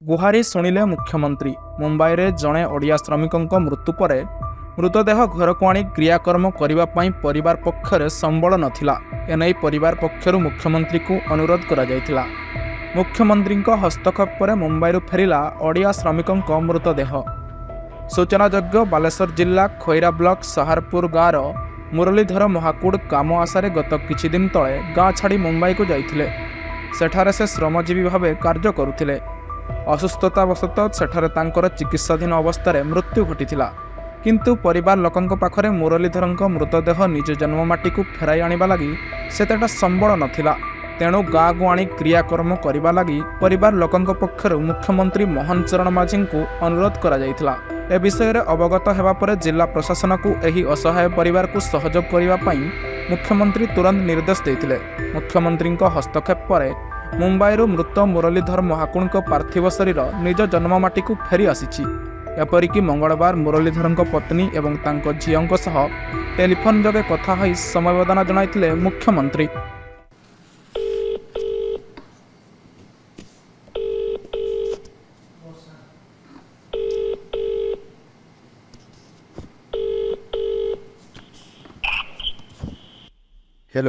गुहारी शुणिले मुख्यमंत्री। मुंबई रे जड़े ओडिया श्रमिकों मृत्यु पर मृतदेह घर को आनी क्रियाकर्म करने परिवार पक्षरे संबल नथिला। एने परिवार पक्षरु मुख्यमंत्री को अनुरोध करा जायतिला। मुख्यमंत्री हस्तक्षेप पर मुंबई फेरिला ओडिया श्रमिकों मृतदेह। सूचनायोग्य बालेश्वर जिला खैरा ब्लॉक सहारपुर गाँव मुरलीधर महाकूड़ काम आशारे गत किछि दिन तले गाँ छाड़ी मुंबई को जाइथिले। सेठारे से श्रमजीवी भावे कार्य करुथिले। असुस्थतावशतः सेठारे तांकर चिकित्साधीन अवस्था मृत्यु घटिथिला। किंतु परिवार लोकंक पाखरे मुरलीधरंक मृतदेह निज जन्ममाटी को फेराई आनिबा लागि सेतेटा संबल नथिला। तेणु गाँ को आनी क्रियाकर्म करने लगी परिवार लोकंक पक्षरु मुख्यमंत्री मोहन चरण माझी को अनुरोध करा जायतिला। ए विषय रे अवगत हेबा परे जिला प्रशासन को एही असहाय परिवार को सहयोग करने पई मुख्यमंत्री तुरंत निर्देश देथिले। मुख्यमंत्री हस्तक्षेप पर मुंबई मृत मुरलीधर महाकुण पार्थिव शरीर निज जन्ममाटी को फेरी आसी। एपरिक मंगलवार मुरलीधर पत्नी एवं तांको झीओं सह टेलीफोन जोगे कथा होई समवेदना जणाइथिले मुख्यमंत्री। हेलो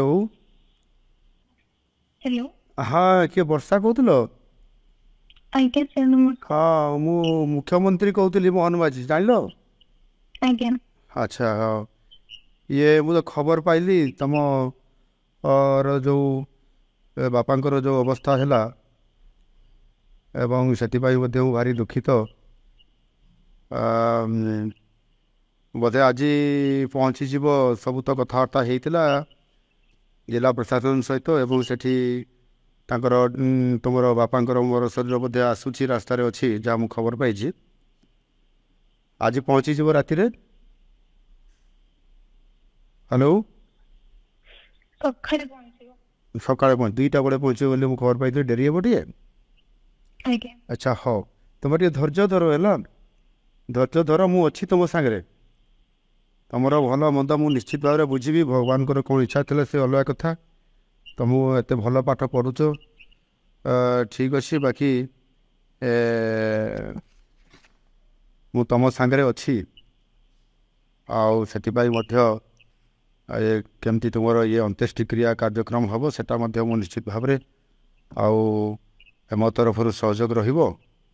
हेलो हाँ किए वर्षा कहूल? आज्ञा सर हाँ मु मुख्यमंत्री कहूली मोहन माझी जान। आज्ञा अच्छा हाँ ये मुझे खबर पाइली तम और जो बापांकर जो अवस्था है एवं से भारी दुखित। बोधे आज पहुँची जीव सब तो कथबार्ता होता जिला प्रशासन सहित एवं सेठी तांकर तुम बापांकर मोर शरीर बोधे आसूची रास्ता अच्छी जहाँ मुझे खबर पाई आज पहुँची जीव राति। हेलो सका दुईटा बड़े पहुँचे बोली मुझे खबर पाई डेरी हे टे। अच्छा हाँ तुम टे धैर्य धर है धैर्य धर मु अच्छी तुम सांगे तुमर भल मंद मु निश्चित भाव में बुझी भगवान कौन इच्छा थे से अलग कथा। तुम एत भल पाठ पढ़ुच ठीक अच्छे बाकी मु तुम सांगे अच्छी केमती तुम ये अंत्येष्टिक्रिया कार्यक्रम हम से निश्चित भाव में आम तरफ सहयोग रहिबो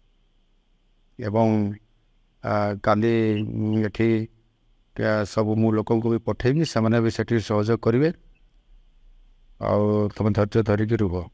एवं काली एठी सब मु लोकों को भी पठेबी से भी सहयोग करेंगे। तुम धैर्य धरिकी रुह।